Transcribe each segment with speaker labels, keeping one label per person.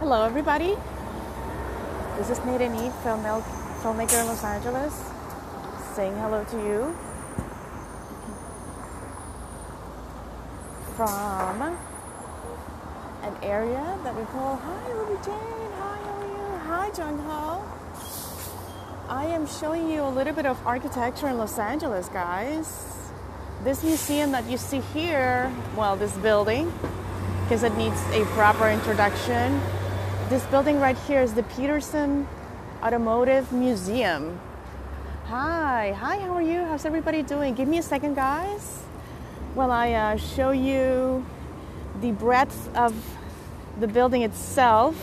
Speaker 1: Hello, everybody. This is NeydaEnid, filmmaker in Los Angeles, saying hello to you from an area that we call, hi, Ruby Jane, hi, how are you? Hi, Jung Ho. I am showing you a little bit of architecture in Los Angeles, guys. This museum that you see here, well, this building, because it needs a proper introduction. This building right here is the Peterson Automotive Museum. Hi, how are you? How's everybody doing? Give me a second, guys. While I show you the breadth of the building itself.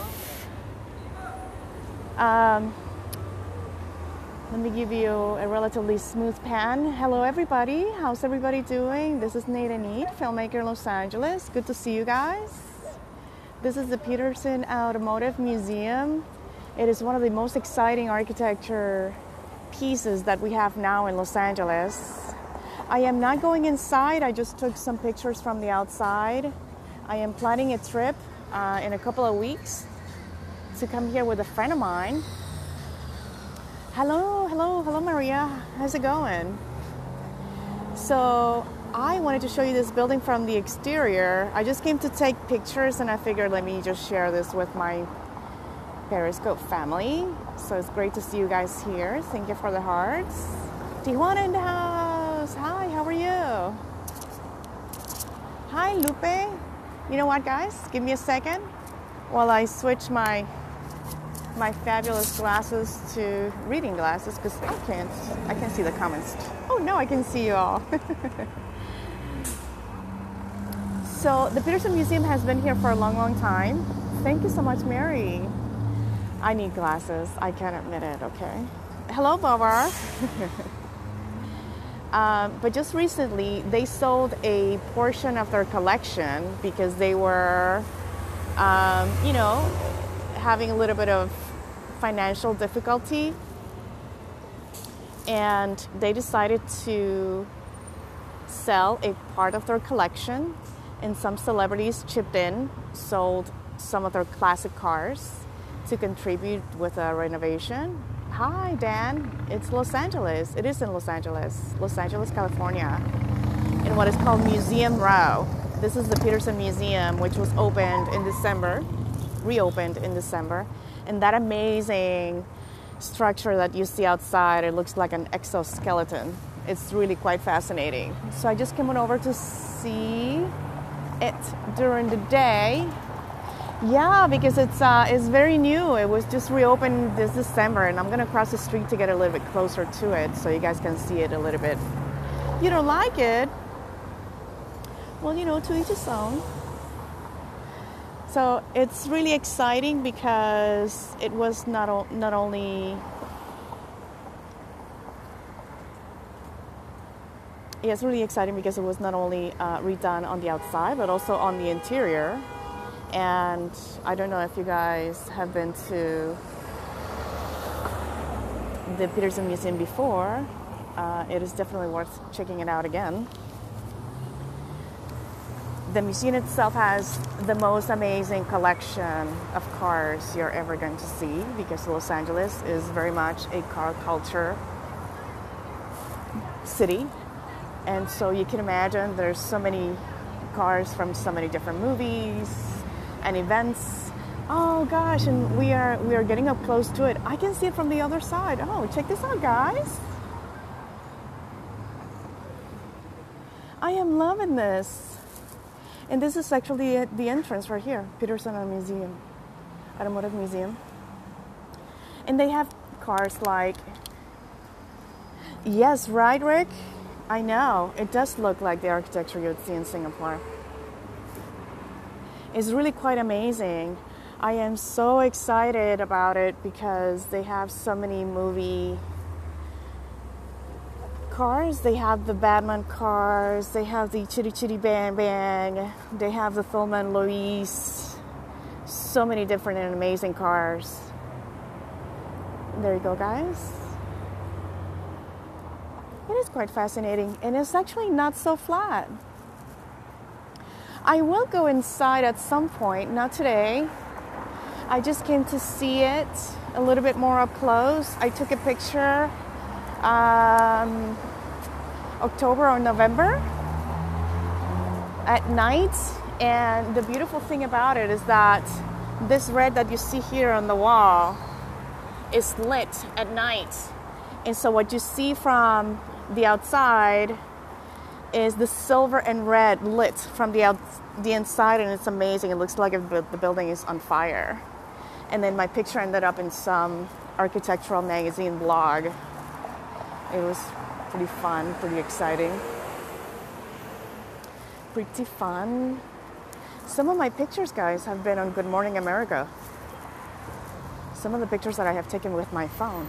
Speaker 1: Let me give you a relatively smooth pan. Hello, everybody. How's everybody doing? This is NeydaEnid, filmmaker in Los Angeles. Good to see you guys. This is the Peterson Automotive Museum. It is one of the most exciting architecture pieces that we have now in Los Angeles. I am not going inside. I just took some pictures from the outside. I am planning a trip in a couple of weeks to come here with a friend of mine. Hello, Maria. How's it going? So I wanted to show you this building from the exterior. I just came to take pictures and I figured let me just share this with my Periscope family. So it's great to see you guys here. Thank you for the hearts. Tijuana in the house. Hi, how are you? Hi, Lupe. You know what, guys? Give me a second while I switch my fabulous glasses to reading glasses because I can't see the comments. Oh no, I can see you all. So the Peterson Museum has been here for a long time. Thank you so much, Mary. I need glasses. I can't admit it, okay? Hello, Baba. But just recently, they sold a portion of their collection because they were, having a little bit of financial difficulty. And they decided to sell a part of their collection. And some celebrities chipped in, sold some of their classic cars to contribute with a renovation. Hi, Dan. It's Los Angeles. It is in Los Angeles, California, in what is called Museum Row. This is the Peterson Museum, which was reopened in December. And that amazing structure that you see outside, it looks like an exoskeleton. It's really quite fascinating. So I just came on over to see it during the day. Yeah, because it's very new. It was just reopened this December, and I'm gonna cross the street to get a little bit closer to it so you guys can see it a little bit. You don't like it? Well, to each his own. So it's really exciting because it was not only it's really exciting because it was not only redone on the outside, but also on the interior. And I don't know if you guys have been to the Peterson Museum before. It is definitely worth checking it out again. The museum itself has the most amazing collection of cars you're ever going to see because Los Angeles is very much a car culture city. And so you can imagine there's so many cars from so many different movies and events. Oh gosh, and we are getting up close to it. I can see it from the other side. Oh, check this out, guys. I am loving this. And this is actually the entrance right here, Peterson Automotive Museum. And they have cars like, yes, right, Rick? I know, it does look like the architecture you'd see in Singapore. It's really quite amazing. I am so excited about it because they have so many movie cars. They have the Batman cars, they have the Chitty Chitty Bang Bang, they have the Thelma and Louise. So many different and amazing cars. There you go, guys. It is quite fascinating, and it's actually not so flat. I will go inside at some point, not today. I just came to see it a little bit more up close. I took a picture October or November at night, and the beautiful thing about it is that this red that you see here on the wall is lit at night. And so what you see from the outside is the silver and red lit from the inside, and it's amazing. It looks like the building is on fire. And then my picture ended up in some architectural magazine blog. It was pretty fun, pretty exciting. Pretty fun. Some of my pictures, guys, have been on Good Morning America. Some of the pictures that I have taken with my phone.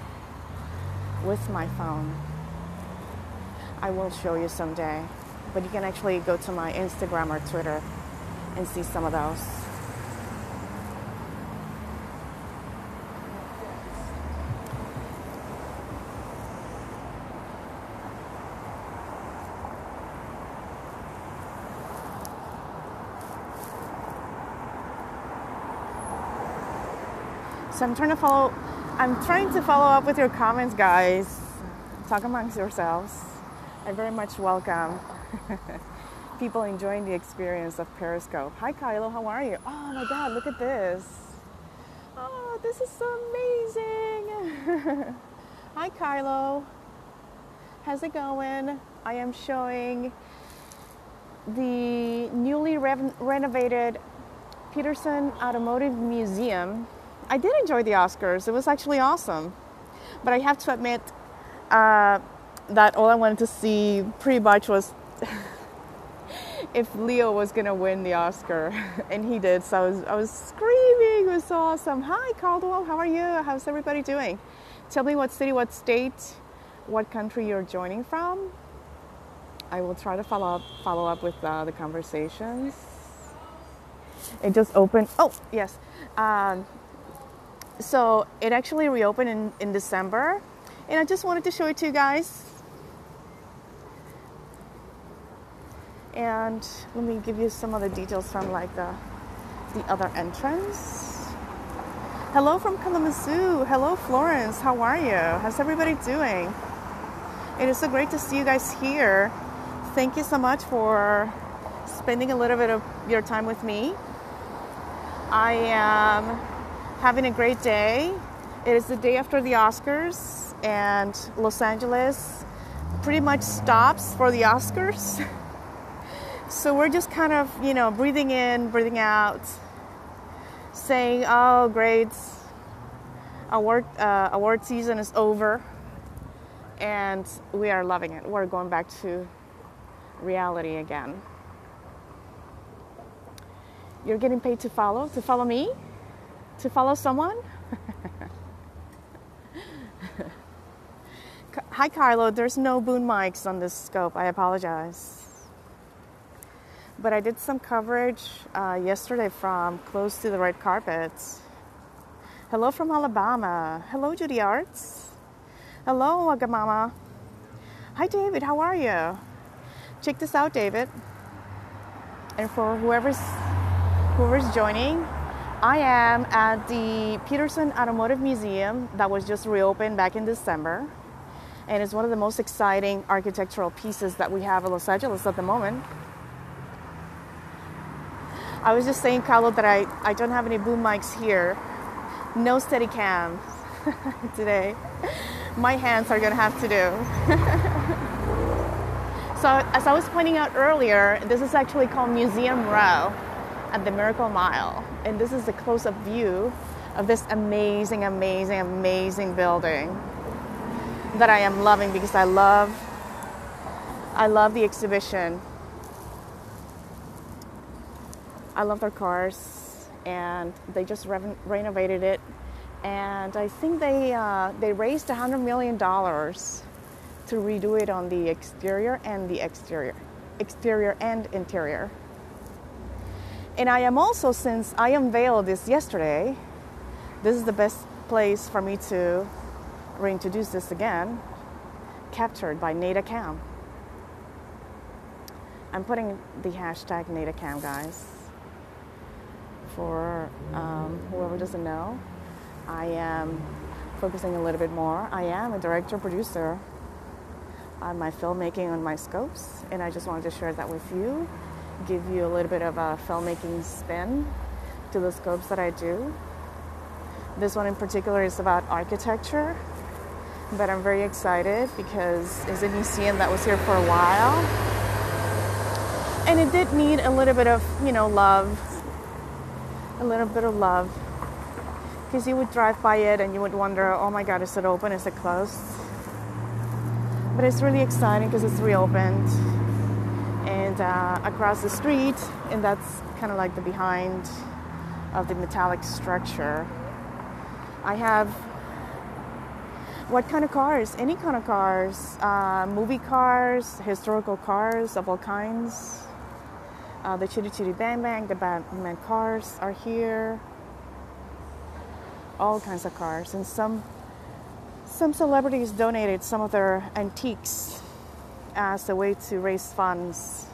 Speaker 1: I will show you someday. But you can actually go to my Instagram or Twitter and see some of those. So I'm trying to follow up with your comments, guys. Talk amongst yourselves. I very much welcome people enjoying the experience of Periscope. Hi, Kylo. How are you? Oh my God, look at this. Oh, this is so amazing. Hi, Kylo. How's it going? I am showing the newly renovated Peterson Automotive Museum. I did enjoy the Oscars. It was actually awesome. But I have to admit that all I wanted to see pretty much was if Leo was going to win the Oscar. And he did. So I was screaming. It was so awesome. Hi, Caldwell. How are you? How's everybody doing? Tell me what city, what state, what country you're joining from. I will try to follow up with the conversations. It just opened. Oh, yes. So it actually reopened in December, and I just wanted to show it to you guys. And let me give you some of the details from like the other entrance. Hello from Kalamazoo. Hello, Florence. How are you? How's everybody doing? It is so great to see you guys here. Thank you so much for spending a little bit of your time with me. I am having a great day. It is the day after the Oscars, and Los Angeles pretty much stops for the Oscars. So we're just kind of, breathing in, breathing out, saying, oh, great, award season is over, and we are loving it. We're going back to reality again. You're getting paid to follow me? To follow someone? Hi, Carlo. There's no boom mics on this scope. I apologize. But I did some coverage yesterday from close to the red carpet. Hello from Alabama. Hello, Judy Arts. Hello, Wagamama. Hi, David. How are you? Check this out, David. And for whoever's joining, I am at the Peterson Automotive Museum that was just reopened back in December. And it's one of the most exciting architectural pieces that we have in Los Angeles at the moment. I was just saying, Carlo, that I don't have any boom mics here. No steady cam today. My hands are going to have to do. So as I was pointing out earlier, this is actually called Museum Row at the Miracle Mile. And this is a close-up view of this amazing, amazing, amazing building that I am loving because I love the exhibition. I love their cars, and they just renovated it. And I think they raised $100 million to redo it on the exterior and interior. And I am also, since I unveiled this yesterday, this is the best place for me to reintroduce this again, captured by NeydaCam. I'm putting the hashtag NeydaCam, guys, For whoever doesn't know, I am focusing a little bit more. I am a director, producer on my filmmaking on my scopes, and I just wanted to share that with you, give you a little bit of a filmmaking spin to the scopes that I do. This one in particular is about architecture, but I'm very excited because it's a museum that was here for a while, and it did need a little bit of, love, a little bit of love, because you would drive by it and you would wonder, oh my God, is it open, is it closed? But it's really exciting because it's reopened, and across the street, and that's kind of like the behind of the metallic structure, I have what kind of cars? Any kind of cars, movie cars, historical cars of all kinds. The Chitty Chitty Bang Bang, the Batman cars are here. All kinds of cars, and some celebrities donated some of their antiques as a way to raise funds.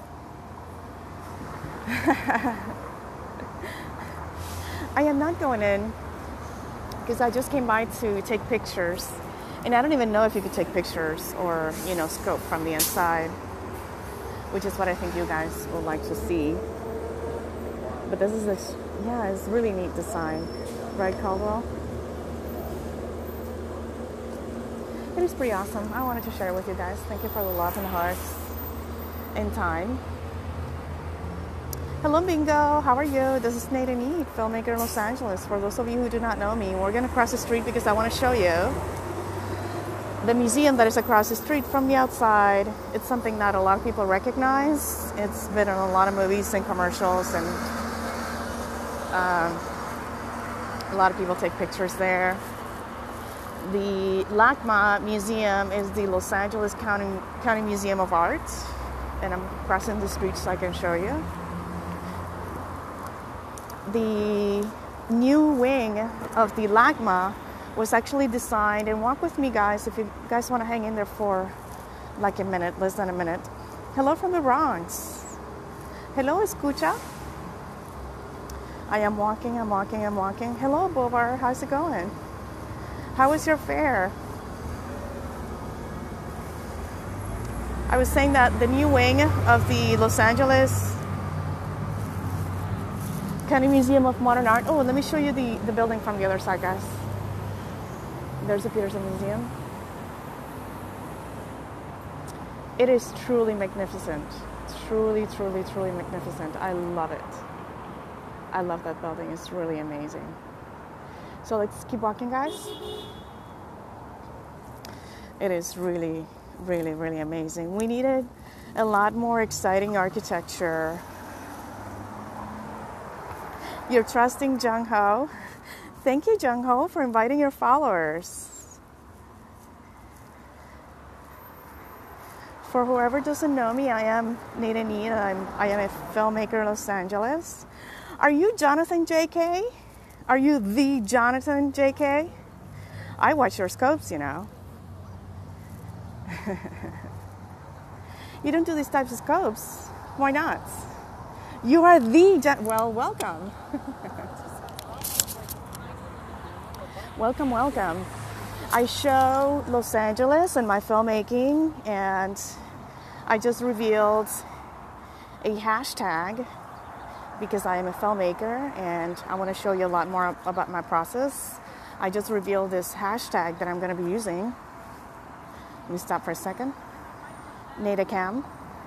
Speaker 1: I am not going in because I just came by to take pictures, and I don't even know if you could take pictures or scope from the inside, which is what I think you guys would like to see. But this is it's really neat design, right, Caldwell? It is pretty awesome. I wanted to share it with you guys. Thank you for the love and hearts and time. Hello, Bingo. How are you? This is NeydaEnid, filmmaker in Los Angeles. For those of you who do not know me, we're going to cross the street because I want to show you the museum that is across the street from the outside. It's something that a lot of people recognize. It's been in a lot of movies and commercials, and a lot of people take pictures there. The LACMA Museum is the Los Angeles County Museum of Art, and I'm crossing the street so I can show you. The new wing of the LACMA was actually designed, and walk with me, guys, if you guys want to hang in there for like a minute, less than a minute. Hello from the Bronx. Hello, Escucha. I am walking. Hello, Bovar. How's it going? How was your fair? I was saying that the new wing of the Los Angeles County Museum of Modern Art. Oh, let me show you the building from the other side, guys. There's the Peterson Museum. It is truly magnificent. Truly, truly, truly magnificent. I love it. I love that building. It's really amazing. So let's keep walking, guys. It is really, really, really amazing. We needed a lot more exciting architecture. You're trusting Jung Ho. Thank you, Jung Ho, for inviting your followers. For whoever doesn't know me, I am NeydaEnid. I am a filmmaker in Los Angeles. Are you Jonathan JK? Are you the Jonathan JK? I watch your scopes, You don't do these types of scopes. Why not? You are the well, welcome. Welcome. I show Los Angeles and my filmmaking, and I just revealed a hashtag because I am a filmmaker and I want to show you a lot more about my process. I just revealed this hashtag that I'm going to be using. Let me stop for a second. NeydaCam.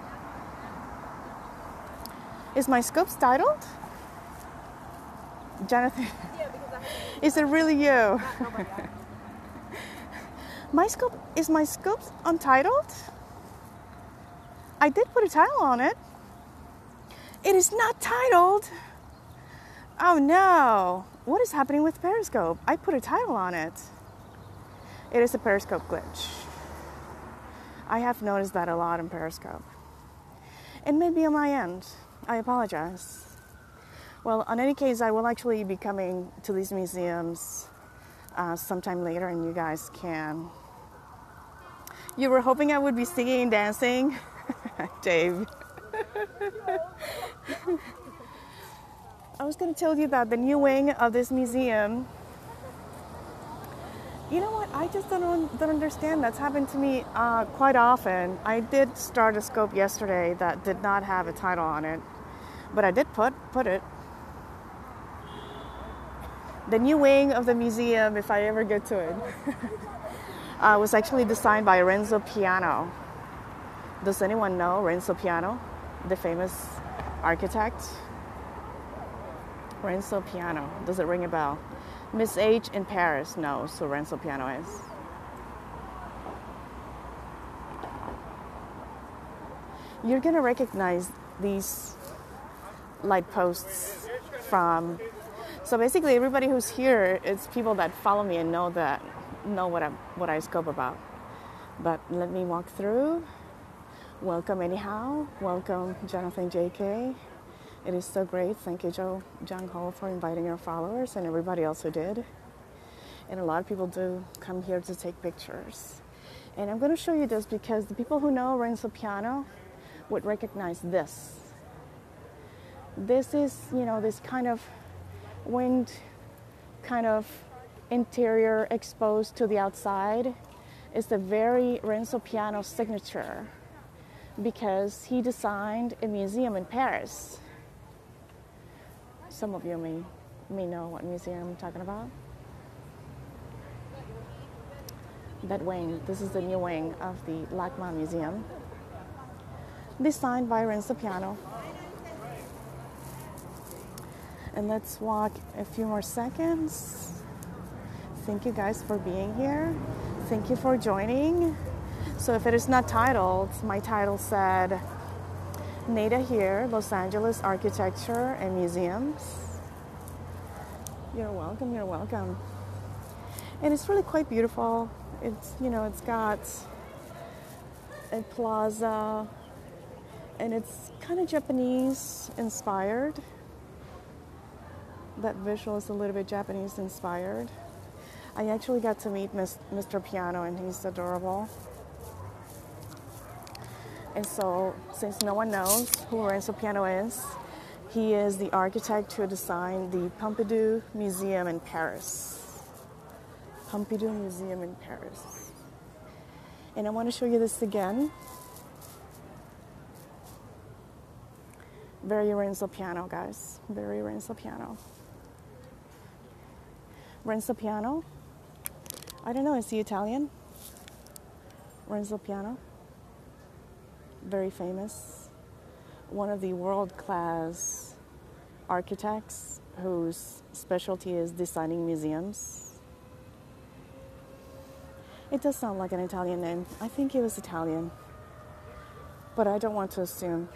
Speaker 1: Is my scopes titled? Jonathan?
Speaker 2: Yeah, because
Speaker 1: is it really you?
Speaker 2: oh my God.
Speaker 1: Is my scopes untitled? I did put a title on it. It is not titled. Oh no. What is happening with Periscope? I put a title on it. It is a Periscope glitch. I have noticed that a lot in Periscope. It may be on my end. I apologize. Well, in any case, I will actually be coming to these museums sometime later, and you guys can. You were hoping I would be singing and dancing? I was going to tell you that the new wing of this museum, you know what, I just don't understand. That's happened to me quite often. I did start a scope yesterday that did not have a title on it, but I did put it. The new wing of the museum, if I ever get to it, was actually designed by Renzo Piano. Does anyone know Renzo Piano, the famous architect? Renzo Piano. Does it ring a bell? Miss H in Paris knows who Renzo Piano is. You're going to recognize these light posts from... So basically everybody who's here, it's people that follow me and know what I scope about. But let me walk through. Welcome anyhow. Welcome Jonathan JK. It is so great. Thank you, Jung Ho, for inviting your followers and everybody else who did. And a lot of people do come here to take pictures. And I'm going to show you this because the people who know Renzo Piano would recognize this. This is, this kind of winged kind of interior exposed to the outside. It's the very Renzo Piano signature because he designed a museum in Paris. Some of you may know what museum I'm talking about. That wing, this is the new wing of the LACMA Museum, designed by Renzo Piano. And let's walk a few more seconds. Thank you guys for being here. Thank you for joining. So if it is not titled, my title said, Neyda here, Los Angeles Architecture and Museums. You're welcome, you're welcome. And it's really quite beautiful. It's, it's got a plaza and it's kind of Japanese inspired. That visual is a little bit Japanese inspired. I actually got to meet Mr. Piano and he's adorable. And so, since no one knows who Renzo Piano is, he is the architect who designed the Pompidou Museum in Paris. Pompidou Museum in Paris. And I want to show you this again. Very Renzo Piano, guys. Very Renzo Piano. Renzo Piano. I don't know, is he Italian? Renzo Piano. Very famous, one of the world-class architects whose specialty is designing museums. It does sound like an Italian name. I think he was Italian, but I don't want to assume.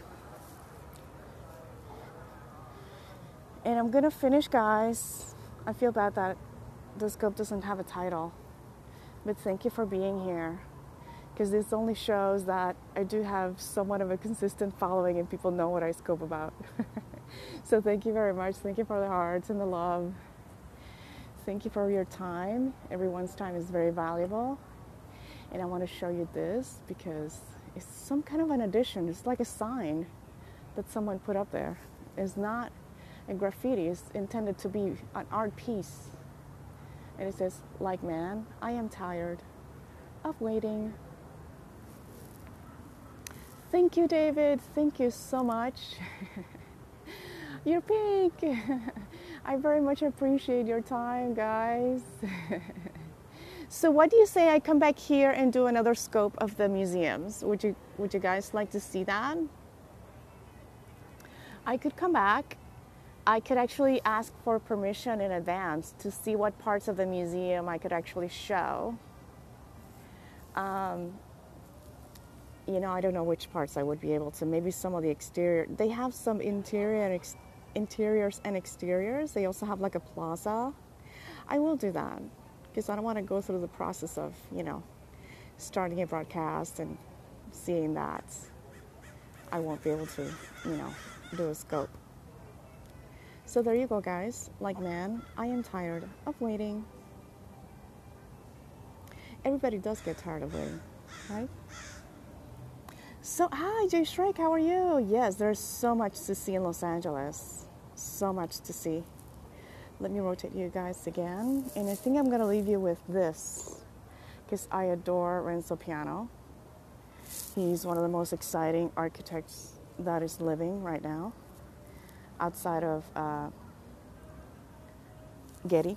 Speaker 1: And I'm gonna finish, guys. I feel bad that the scope doesn't have a title, but thank you for being here. Because this only shows that I do have somewhat of a consistent following and people know what I scope about. So thank you very much. Thank you for the hearts and the love. Thank you for your time. Everyone's time is very valuable. And I want to show you this because it's some kind of an addition. It's like a sign that someone put up there. It's not a graffiti. It's intended to be an art piece. And it says, like man, I am tired of waiting. Thank you, David. Thank you so much. You're pink. I very much appreciate your time, guys. So what do you say I come back here and do another scope of the museums? Would you guys like to see that? I could come back. I could actually ask for permission in advance to see what parts of the museum I could actually show. I don't know which parts I would be able to. Maybe some of the exterior. They have some interiors and exteriors. They also have like a plaza. I will do that because I don't want to go through the process of, starting a broadcast and seeing that I won't be able to, do a scope. So there you go, guys. Like man, I am tired of waiting. Everybody does get tired of waiting, right? So, hi, Jay Shrek, how are you? Yes, there's so much to see in Los Angeles. so much to see. Let me rotate you guys again. And I think I'm going to leave you with this because I adore Renzo Piano. He's one of the most exciting architects that is living right now outside of Getty,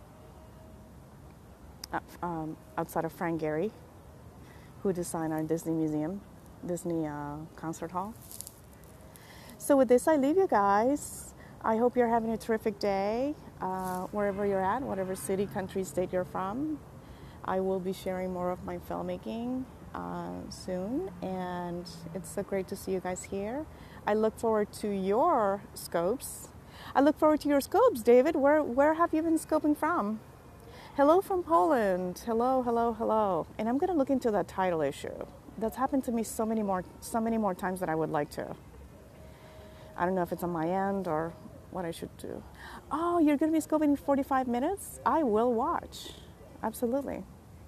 Speaker 1: outside of Frank Gehry, who designed our Disney Museum, Disney Concert Hall. So with this, I leave you guys. I hope you're having a terrific day wherever you're at, whatever city, country, state you're from. I will be sharing more of my filmmaking soon, and it's so great to see you guys here. I look forward to your scopes. I look forward to your scopes, David. Where have you been scoping from? Hello from Poland. Hello, hello, hello. And I'm going to look into that title issue. That's happened to me so many more times than I would like to. I don't know if it's on my end or what I should do. Oh, you're going to be scoping in 45 minutes? I will watch. Absolutely.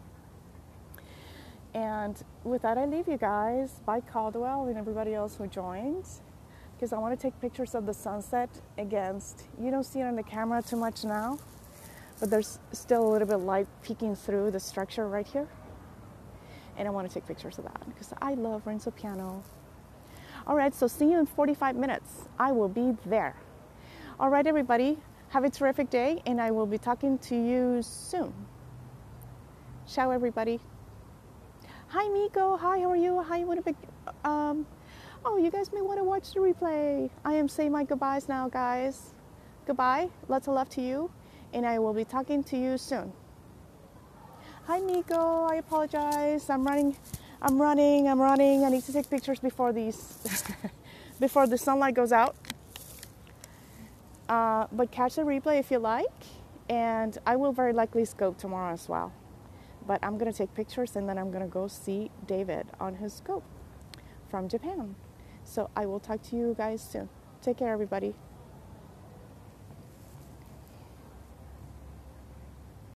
Speaker 1: And with that, I leave you guys. Bye, Caldwell, and everybody else who joined. Because I want to take pictures of the sunset against, you don't see it on the camera too much now, but there's still a little bit of light peeking through the structure right here. And I want to take pictures of that because I love Renzo Piano. All right, so see you in 45 minutes. I will be there. All right, everybody, have a terrific day, and I will be talking to you soon. Ciao, everybody. Hi, Miko. Hi, how are you? Hi, Winnipeg. Oh, you guys may want to watch the replay. I am saying my goodbyes now, guys. Goodbye. Lots of love to you, and I will be talking to you soon. Hi, Miko. I apologize. I'm running. I need to take pictures before before the sunlight goes out. But catch the replay if you like, and I will very likely scope tomorrow as well. But I'm going to take pictures, and then I'm going to go see David on his scope from Japan. So I will talk to you guys soon. Take care, everybody.